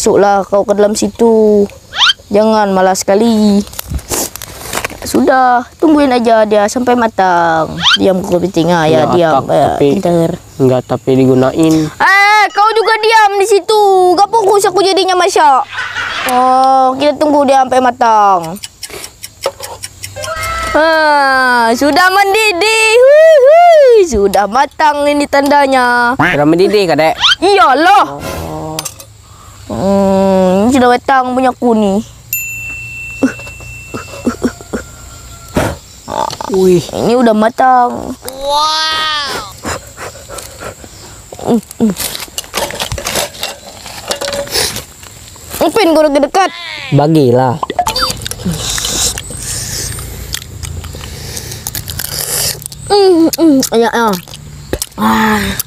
Masuklah kau ke dalam situ. Jangan malas sekali. Sudah, tungguin aja dia sampai matang. Diam kau penting ya, diam. Pintar. Enggak, tapi digunain. Kau juga diam di situ. Gak fokus aku jadinya masak. Oh, kita tunggu dia sampai matang. Sudah mendidih. Sudah matang ini tandanya. Sudah mendidih, Kadek. Iyalah. Sudah matang punya aku nih. Wih, ini udah matang. Upin kau dekat. bagilah. Ya.